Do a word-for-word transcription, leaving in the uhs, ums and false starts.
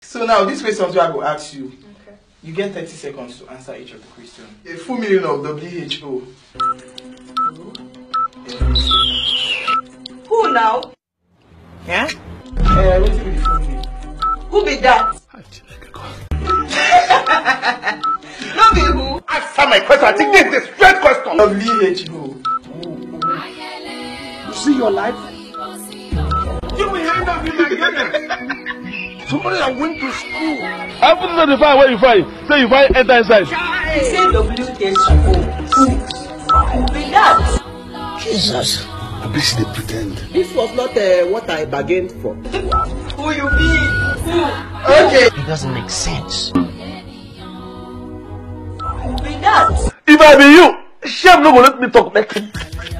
So now, this question I will ask you. Okay. You get thirty seconds to answer each of the questions. A full meaning of W H O. Who now? Yeah? Uh, what will be the full meaning? Who be that? No be who? Answer my question. I think this is a straight question. W H O. You see your life? You will end up in Nigeria. Somebody that went to school. I put it on the fire where you find. Say you find enter inside. He said W H O. Who? Who be that? Jesus. I bet they pretend. This was not uh, what I bargained for. Who you be? Who? Okay. It doesn't make sense. Who be that? If I be you, Chef no go let me talk next.